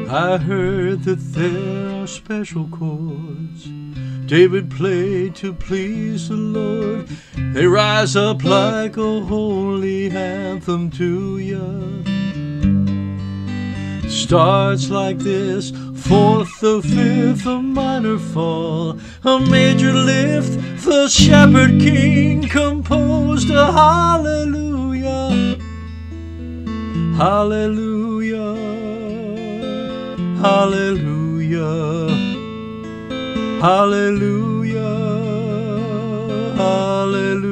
I heard that there are special chords David played to please the Lord. They rise up like a holy anthem to you. Starts like this: fourth, the fifth, a minor fall, a major lift. The shepherd king composed a hallelujah, hallelujah, hallelujah, hallelujah, hallelujah.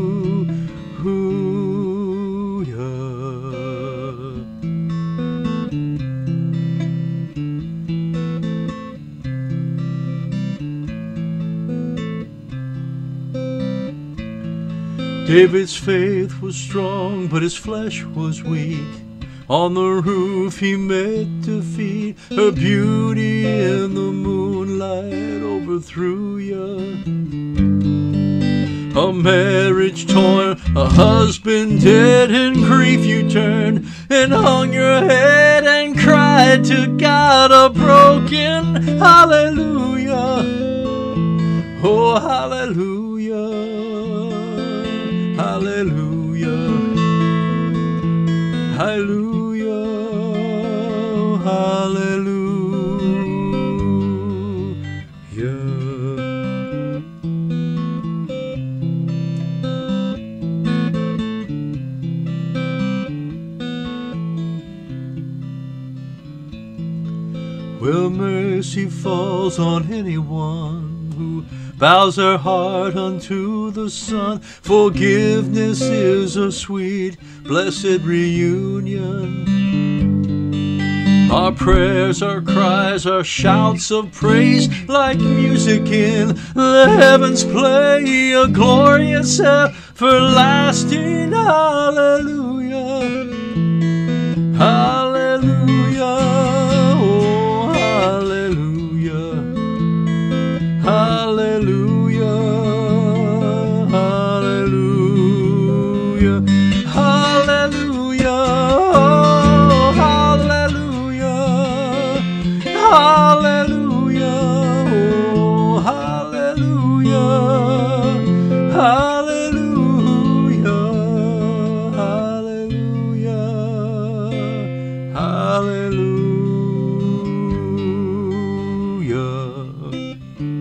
David's faith was strong, but his flesh was weak. On the roof he met defeat. Her beauty in the moonlight overthrew you. A marriage torn, a husband dead, in grief you turned and hung your head and cried to God a broken hallelujah. Oh, hallelujah, hallelujah, hallelujah, hallelujah. Well, mercy falls on anyone who bows their heart unto the Son. Forgiveness is a sweet, blessed reunion. Our prayers, our cries, our shouts of praise, like music in the heavens play, a glorious everlasting hallelujah, hallelujah, oh hallelujah, hallelujah, hallelujah, hallelujah, oh hallelujah, hallelujah, oh hallelujah, hallelujah, hallelujah, hallelujah.